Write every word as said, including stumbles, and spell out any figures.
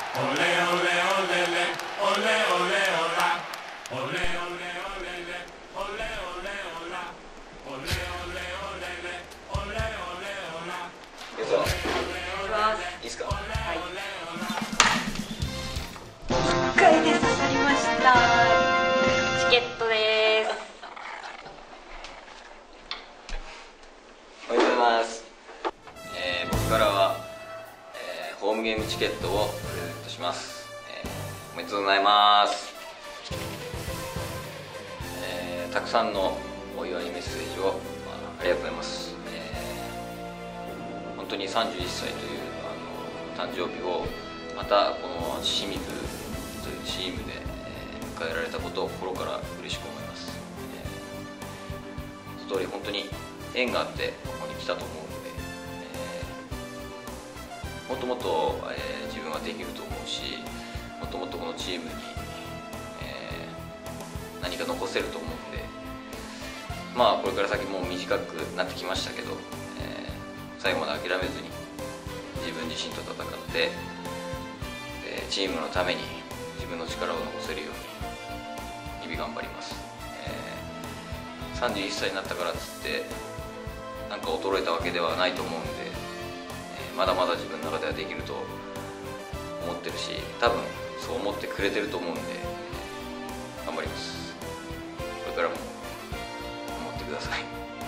いいっすか。はい。 いっかいで刺さりました。チケットです。 おめでとうございます。えー、僕からは、えー、ホームゲームチケットをプレゼントします。えー、おめでとうございます。えー、たくさんのお祝いメッセージを、まあ、ありがとうございます。えー、本当にさんじゅういっさいというあの誕生日をまたこの清水というチームで、えー、迎えられたことを心から嬉しく思います。えー、一通り本当に縁があってここに来たと思うので、えー、もっともっと、えー、自分はできると思うし、もっともっとこのチームに、えー、何か残せると思うんで、まあこれから先も短くなってきましたけど、えー、最後まで諦めずに自分自身と戦って、えー、チームのために自分の力を残せるように日々頑張ります。えー、さんじゅういっさいになったからっつってなんか衰えたわけではないと思うんで、えー、まだまだ自分の中ではできると思ってるし、多分そう思ってくれてると思うんで、えー、頑張ります。これからも思ってください。